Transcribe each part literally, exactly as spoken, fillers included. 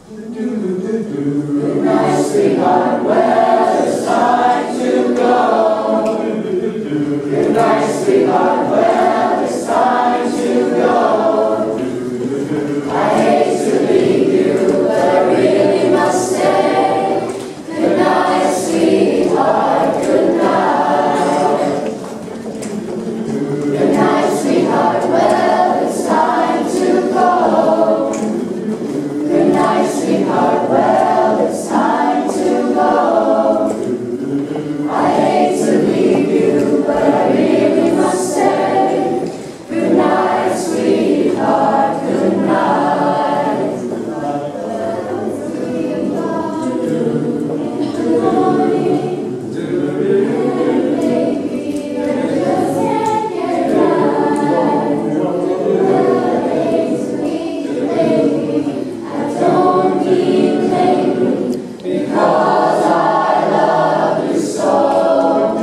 Good night, sweetheart, well, it's time to go. Good night, sweetheart, well, it's time to go. I hate to leave you, but I really must stay. Good night, sweetheart, good night. Good night, sweetheart, well, it's time to go. Good night, sweetheart, well, it's time to go. I hate to leave you, but I really must stay. Good night, sweetheart, good night. Good morning. Baby, I just can't get right. I hate to leave you, baby. I don't keep playing because I love you so.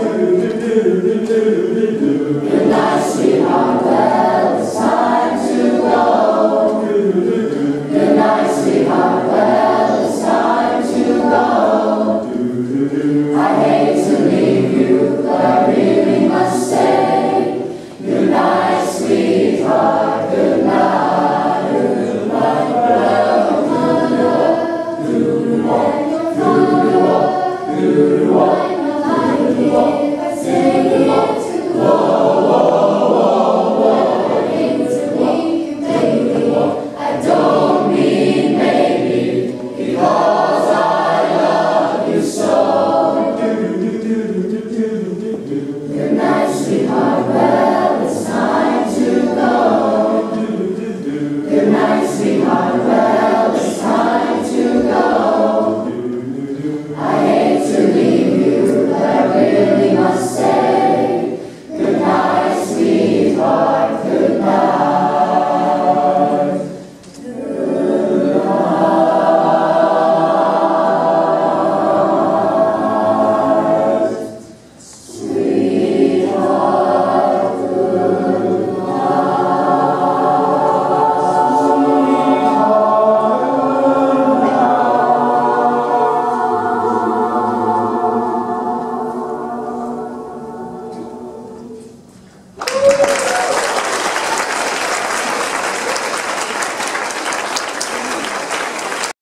Good night, sweetheart, well, it's time to go. Good night, sweetheart, well.